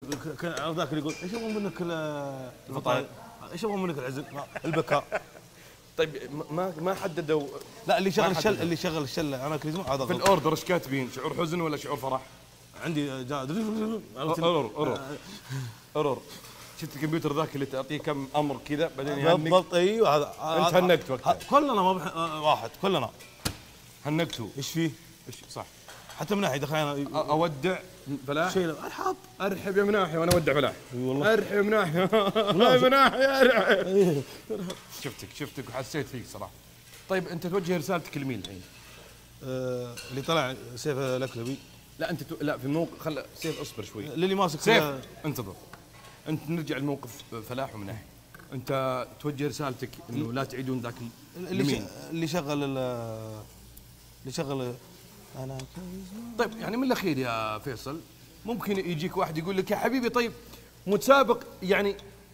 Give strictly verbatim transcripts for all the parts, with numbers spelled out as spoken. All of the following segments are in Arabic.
كان ذاك اللي يقول ايش يبغون منك الفطاير؟ ايش يبغون منك العزل؟ البكاء. طيب ما ما حددوا. لا اللي شغل الشل اللي شغل الشله انا كل هذا في الاوردر ايش كاتبين؟ شعور حزن ولا شعور فرح؟ عندي جا ارور ارور ارور. شفت الكمبيوتر ذاك اللي تعطيه كم امر كذا بعدين يهنق؟ بالضبط ايوه هذا. انت هنقت وقتها. كلنا ما بح... واحد كلنا هنقتوا. ايش فيه؟ ايش صح. حتى مناحي دخلنا اودع فلاح. شيء ارحب ارحب يا مناحي وانا اودع فلاح. اي والله ارحب يا مناحي يا مناحي ارحب. شفتك شفتك وحسيت فيك صراحه. طيب انت توجه رسالتك لمين الحين؟ آه اللي طلع سيف الاكلبي. لا انت تو... لا في موقف خل سيف اصبر شوي. اللي ماسك سيف انتظر. انت نرجع لموقف فلاح ومناحي. انت توجه رسالتك انه لا تعيدون ذاك اللي ش... اللي شغل اللي شغل انا. طيب يعني من الاخير يا فيصل ممكن يجيك واحد يقول لك يا حبيبي طيب متسابق يعني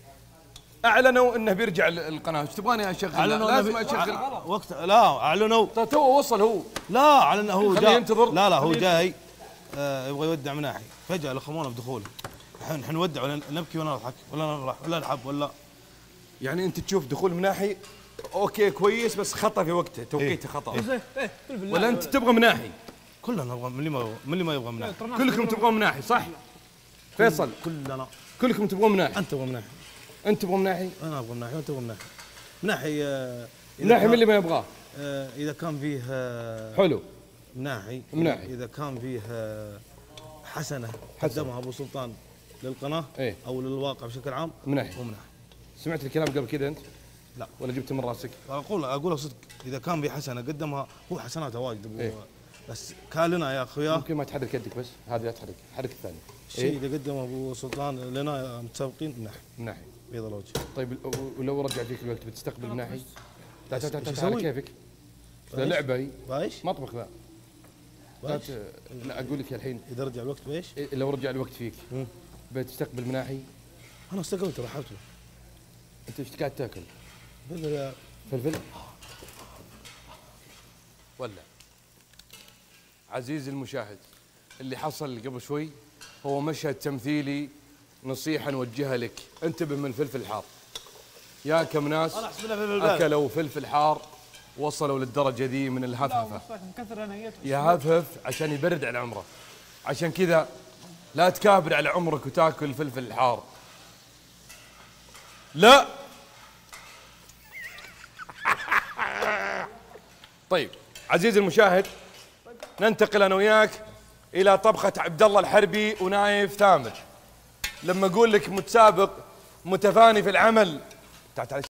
اعلنوا انه بيرجع القناه، ايش تبغاني اشغل؟ لازم اشغل وقت. لا اعلنوا تو وصل هو. لا اعلن هو جاي ينتظر. لا لا هو جاي آه يبغى يودع مناحي فجاه الاخوان بدخوله. الحين نودع ولا نبكي ولا نضحك ولا نفرح ولا نلعب ولا. يعني انت تشوف دخول مناحي اوكي كويس بس خطا في وقته توقيته خطا. إيه؟ إيه؟ ولا انت تبغى مناحي؟ كلنا نبغى. من اللي ما يبغى من اللي ما يبغى مناحي. كلكم تبغون مناحي صح؟ فيصل كلنا كلكم تبغون مناحي. انت تبغى مناحي. انت تبغى مناحي؟ انا ابغى مناحي وانت تبغى مناحي. مناحي آه مناحي من اللي ما يبغاه؟ آه اذا كان فيه آه حلو مناحي. مناحي اذا كان فيه آه حسنه قدمها ابو سلطان للقناه ايه؟ او للواقع بشكل عام مناحي. ومناحي. سمعت الكلام قبل كذا انت؟ لا ولا جبت من راسك؟ اقول اقول صدق اذا كان في حسنه قدمها هو حسناته واجد ابو. إيه؟ بس كان لنا يا اخويا ممكن ما تحرك يدك بس هذه لا تحرك حرك الثاني. الشيء اللي قدمه ابو سلطان لنا متسابقين مناحي. مناحي بيض الوجه. طيب ولو رجع فيك الوقت بتستقبل مناحي؟ تعال تعال تعال تسوي؟ كيفك؟ ذا لعبه هي بايش؟ مطبخ ذا. بايش؟ لا اقول لك الحين اذا رجع الوقت بايش؟ لو رجع الوقت فيك مم. بتستقبل مناحي؟ انا استقبلت رحبته. انت ايش قاعد تاكل؟ فلفل. فلفل؟ ولا عزيزي المشاهد اللي حصل قبل شوي هو مشهد تمثيلي، نصيحة نوجهها لك، انتبه من الفلفل الحار. يا كم ناس اكلوا فلفل حار وصلوا للدرجة ذي من الهفهفة. يهفهف عشان يبرد على عمره. عشان كذا لا تكابر على عمرك وتاكل الفلفل الحار. لا. طيب عزيزي المشاهد ننتقل انا وياك الى طبخه عبد الله الحربي ونايف ثامر. لما اقول لك متسابق متفاني في العمل تعال تعال